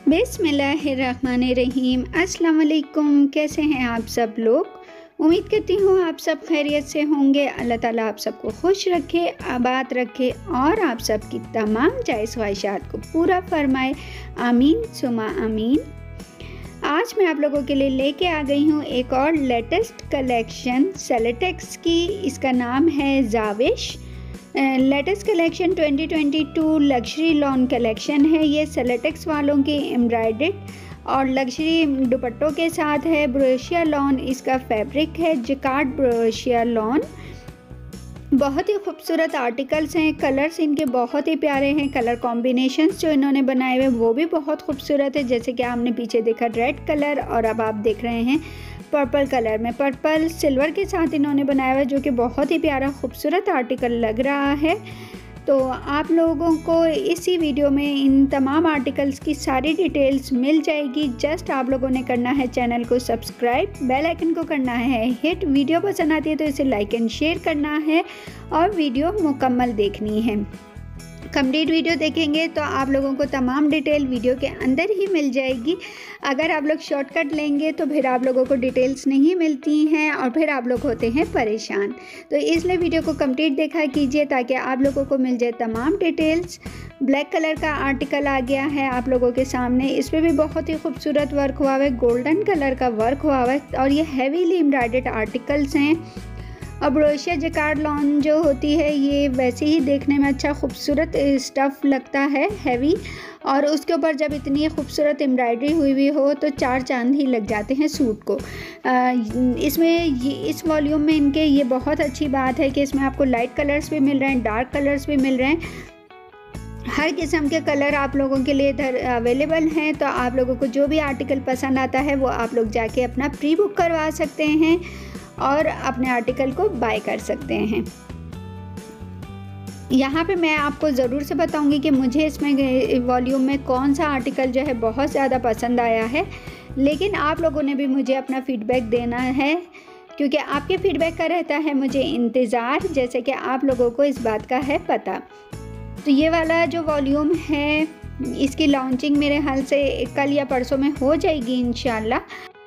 बिस्मिल्लाहिर्रहमानिर्रहीम। अस्सलाम वालेकुम। कैसे हैं आप सब लोग? उम्मीद करती हूँ आप सब खैरियत से होंगे। अल्लाह ताला आप सबको खुश रखे, आबाद रखे और आप सबकी तमाम जायज़ ख्वाहिशात को पूरा फरमाए। आमीन सुमा आमीन। आज मैं आप लोगों के लिए लेके आ गई हूँ एक और लेटेस्ट कलेक्शन सेलेटेक्स की। इसका नाम है जाविश। Latest collection 2022 luxury lawn collection है। ये सेलेटेक्स वालों की एम्ब्रॉयडर्ड और लग्जरी दुपट्टों के साथ है। ब्रोशिया लॉन इसका फैब्रिक है, जिकार्ड ब्रोशिया लॉन। बहुत ही खूबसूरत आर्टिकल्स हैं। कलर्स इनके बहुत ही प्यारे हैं। कलर कॉम्बिनेशंस जो इन्होंने बनाए हुए वो भी बहुत खूबसूरत है। जैसे कि आपने पीछे देखा रेड कलर और अब आप देख रहे हैं पर्पल कलर में। पर्पल सिल्वर के साथ इन्होंने बनाया हुआ है जो कि बहुत ही प्यारा खूबसूरत आर्टिकल लग रहा है। तो आप लोगों को इसी वीडियो में इन तमाम आर्टिकल्स की सारी डिटेल्स मिल जाएगी। जस्ट आप लोगों ने करना है चैनल को सब्सक्राइब, बेल आइकन को करना है हिट। वीडियो पसंद आती है तो इसे लाइक एंड शेयर करना है और वीडियो मुकम्मल देखनी है। कंप्लीट वीडियो देखेंगे तो आप लोगों को तमाम डिटेल वीडियो के अंदर ही मिल जाएगी। अगर आप लोग शॉर्टकट लेंगे तो फिर आप लोगों को डिटेल्स नहीं मिलती हैं और फिर आप लोग होते हैं परेशान। तो इसलिए वीडियो को कंप्लीट देखा कीजिए ताकि आप लोगों को मिल जाए तमाम डिटेल्स। ब्लैक कलर का आर्टिकल आ गया है आप लोगों के सामने। इस पर भी बहुत ही खूबसूरत वर्क हुआ हुआ है, गोल्डन कलर का वर्क हुआ हुआ है और ये हैवीली एम्ब्रॉयडर्ड आर्टिकल्स हैं। और ब्रोशिया जिकार्ड लॉन जो होती है ये वैसे ही देखने में अच्छा खूबसूरत स्टफ़ लगता है, हैवी। और उसके ऊपर जब इतनी खूबसूरत एम्ब्रॉयडरी हुई हो तो चार चांद ही लग जाते हैं सूट को। इस वॉल्यूम में इनके ये बहुत अच्छी बात है कि इसमें आपको लाइट कलर्स भी मिल रहे हैं, डार्क कलर्स भी मिल रहे हैं। हर किस्म के कलर आप लोगों के लिए इधर अवेलेबल हैं। तो आप लोगों को जो भी आर्टिकल पसंद आता है वो आप लोग जाके अपना प्री बुक करवा सकते हैं और अपने आर्टिकल को बाय कर सकते हैं। यहाँ पे मैं आपको ज़रूर से बताऊंगी कि मुझे इसमें वॉल्यूम में कौन सा आर्टिकल जो है बहुत ज़्यादा पसंद आया है। लेकिन आप लोगों ने भी मुझे अपना फ़ीडबैक देना है क्योंकि आपके फ़ीडबैक का रहता है मुझे इंतज़ार, जैसे कि आप लोगों को इस बात का है पता। तो ये वाला जो वॉल्यूम है इसकी लॉन्चिंग मेरे ख्याल से कल या परसों में हो जाएगी इंशाल्लाह।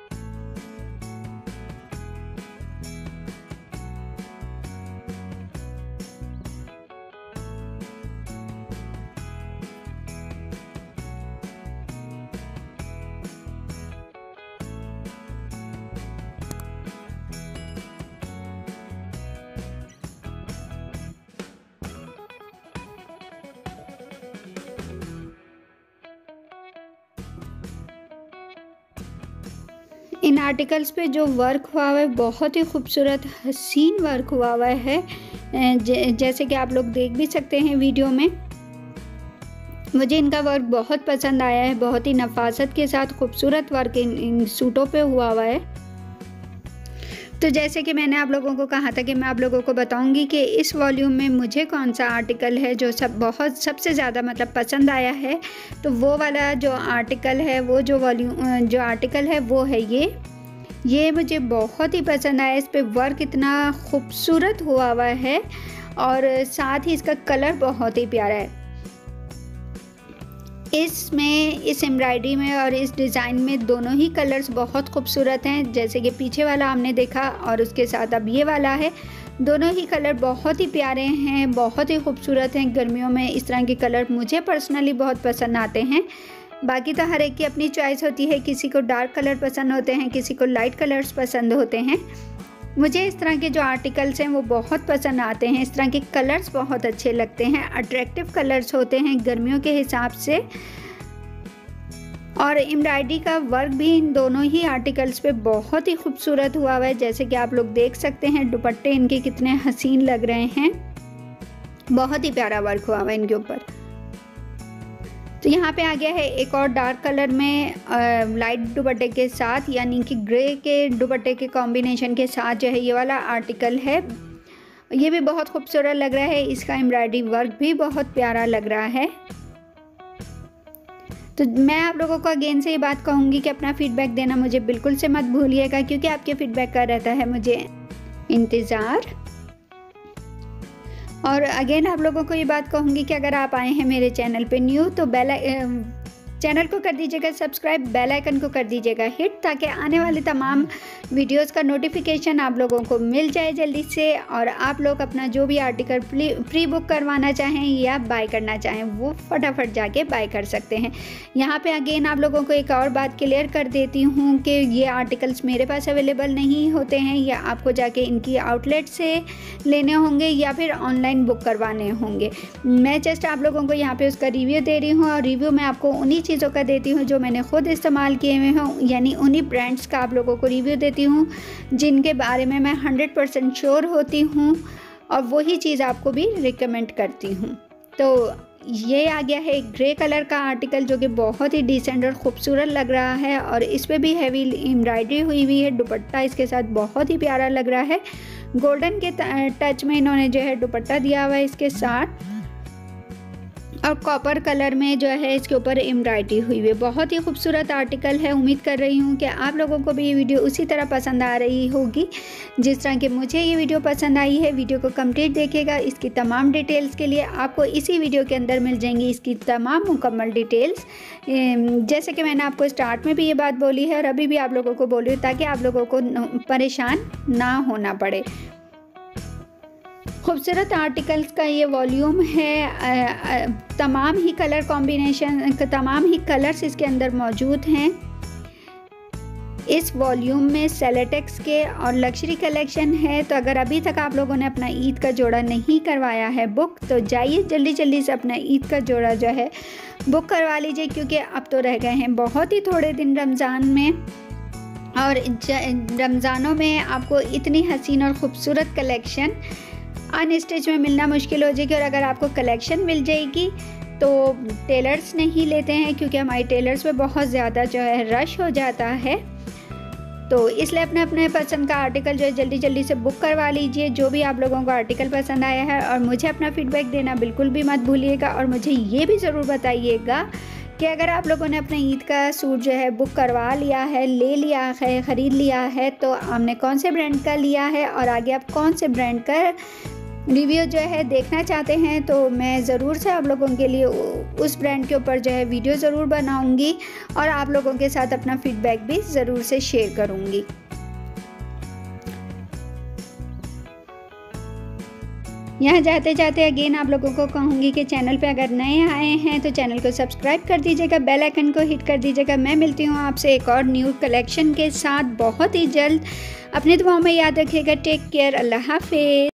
इन आर्टिकल्स पे जो वर्क हुआ हुआ है बहुत ही खूबसूरत हसीन वर्क हुआ हुआ है। जैसे कि आप लोग देख भी सकते हैं वीडियो में। मुझे इनका वर्क बहुत पसंद आया है। बहुत ही नफासत के साथ खूबसूरत वर्क इन सूटों पे हुआ हुआ है। तो जैसे कि मैंने आप लोगों को कहा था कि मैं आप लोगों को बताऊंगी कि इस वॉल्यूम में मुझे कौन सा आर्टिकल है जो सबसे ज़्यादा मतलब पसंद आया है। तो वो वाला जो आर्टिकल है, वो जो आर्टिकल है वो है ये मुझे बहुत ही पसंद आया। इस पे वर्क इतना खूबसूरत हुआ हुआ है और साथ ही इसका कलर बहुत ही प्यारा है। इस एम्ब्रॉयडरी में और इस डिज़ाइन में दोनों ही कलर्स बहुत खूबसूरत हैं। जैसे कि पीछे वाला हमने देखा और उसके साथ अब ये वाला है। दोनों ही कलर बहुत ही प्यारे हैं, बहुत ही खूबसूरत हैं। गर्मियों में इस तरह के कलर मुझे पर्सनली बहुत पसंद आते हैं। बाकी तो हर एक की अपनी चॉइस होती है। किसी को डार्क कलर पसंद होते हैं, किसी को लाइट कलर्स पसंद होते हैं। मुझे इस तरह के जो आर्टिकल्स हैं वो बहुत पसंद आते हैं। इस तरह के कलर्स बहुत अच्छे लगते हैं, अट्रैक्टिव कलर्स होते हैं गर्मियों के हिसाब से। और एम्ब्रॉयडरी का वर्क भी इन दोनों ही आर्टिकल्स पे बहुत ही खूबसूरत हुआ हुआ है। जैसे कि आप लोग देख सकते हैं दुपट्टे इनके कितने हसीन लग रहे हैं। बहुत ही प्यारा वर्क हुआ हुआ है इनके ऊपर। तो यहाँ पे आ गया है एक और डार्क कलर में लाइट दुपट्टे के साथ, यानी कि ग्रे के दुपट्टे के कॉम्बिनेशन के साथ जो है ये वाला आर्टिकल है। ये भी बहुत खूबसूरत लग रहा है। इसका एम्ब्रॉयडरी वर्क भी बहुत प्यारा लग रहा है। तो मैं आप लोगों को अगेन से ये बात कहूँगी कि अपना फ़ीडबैक देना मुझे बिल्कुल से मत भूलिएगा क्योंकि आपके फ़ीडबैक का रहता है मुझे इंतज़ार। और अगेन आप लोगों को ये बात कहूँगी कि अगर आप आए हैं मेरे चैनल पे न्यू तो चैनल को कर दीजिएगा सब्सक्राइब, बेल आइकन को कर दीजिएगा हिट, ताकि आने वाले तमाम वीडियोस का नोटिफिकेशन आप लोगों को मिल जाए जल्दी से, और आप लोग अपना जो भी आर्टिकल प्री बुक करवाना चाहें या बाय करना चाहें वो फटाफट जाके बाय कर सकते हैं। यहाँ पे अगेन आप लोगों को एक और बात क्लियर कर देती हूँ कि ये आर्टिकल्स मेरे पास अवेलेबल नहीं होते हैं, या आपको जाके इनकी आउटलेट से लेने होंगे या फिर ऑनलाइन बुक करवाने होंगे। मैं जस्ट आप लोगों को यहाँ पे उसका रिव्यू दे रही हूँ, और रिव्यू मैं आपको उन्हीं चीज़ों का देती हूँ जो मैंने खुद इस्तेमाल किए हुए हैं, यानी उन्हीं ब्रांड्स का आप लोगों को रिव्यू देती हूँ जिनके बारे में मैं 100% श्योर होती हूँ, और वही चीज़ आपको भी रिकमेंड करती हूँ। तो ये आ गया है एक ग्रे कलर का आर्टिकल जो कि बहुत ही डिसेंट और ख़ूबसूरत लग रहा है, और इस पर भी हैवी एम्ब्रॉयडरी हुई हुई है। दुपट्टा इसके साथ बहुत ही प्यारा लग रहा है, गोल्डन के टच में इन्होंने जो है दुपट्टा दिया हुआ है इसके साथ, और कॉपर कलर में जो है इसके ऊपर एम्ब्रॉयडरी हुई है। बहुत ही खूबसूरत आर्टिकल है। उम्मीद कर रही हूँ कि आप लोगों को भी ये वीडियो उसी तरह पसंद आ रही होगी जिस तरह कि मुझे ये वीडियो पसंद आई है। वीडियो को कंप्लीट देखिएगा। इसकी तमाम डिटेल्स के लिए आपको इसी वीडियो के अंदर मिल जाएंगी इसकी तमाम मुकम्मल डिटेल्स। जैसे कि मैंने आपको स्टार्ट में भी ये बात बोली है और अभी भी आप लोगों को बोल रही हूँ, ताकि आप लोगों को परेशान ना होना पड़े। खूबसूरत आर्टिकल्स का ये वॉल्यूम है। तमाम ही कलर कॉम्बिनेशन, तमाम ही कलर्स इसके अंदर मौजूद हैं। इस वॉल्यूम में सेलेटेक्स के और लग्जरी कलेक्शन है। तो अगर अभी तक आप लोगों ने अपना ईद का जोड़ा नहीं करवाया है बुक, तो जाइए जल्दी जल्दी से अपना ईद का जोड़ा जो है बुक करवा लीजिए, क्योंकि अब तो रह गए हैं बहुत ही थोड़े दिन रमज़ान में, और रमज़ानों में आपको इतनी हसीन और ख़ूबसूरत कलेक्शन अनस्टिच में मिलना मुश्किल हो जाएगी। और अगर आपको कलेक्शन मिल जाएगी तो टेलर्स नहीं लेते हैं, क्योंकि हमारे टेलर्स पे बहुत ज़्यादा जो है रश हो जाता है। तो इसलिए अपने अपने पसंद का आर्टिकल जो है जल्दी जल्दी से बुक करवा लीजिए, जो भी आप लोगों को आर्टिकल पसंद आया है। और मुझे अपना फीडबैक देना बिल्कुल भी मत भूलिएगा, और मुझे ये भी ज़रूर बताइएगा कि अगर आप लोगों ने अपना ईद का सूट जो है बुक करवा लिया है, ले लिया है, ख़रीद लिया है, तो आपने कौन से ब्रांड का लिया है और आगे आप कौन से ब्रांड का रिव्यू जो है देखना चाहते हैं, तो मैं ज़रूर से आप लोगों के लिए उस ब्रांड के ऊपर जो है वीडियो ज़रूर बनाऊंगी, और आप लोगों के साथ अपना फीडबैक भी ज़रूर से शेयर करूंगी। यहाँ जाते जाते अगेन आप लोगों को कहूँगी कि चैनल पे अगर नए आए हैं तो चैनल को सब्सक्राइब कर दीजिएगा, बेल आइकन को हिट कर दीजिएगा। मैं मिलती हूँ आपसे एक और न्यू कलेक्शन के साथ बहुत ही जल्द। अपनी दुआओं में याद रखिएगा। Take care. अल्लाह हाफिज़।